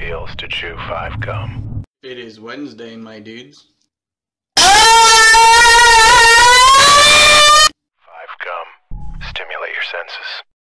feels to chew 5 gum. It is Wednesday, my dudes.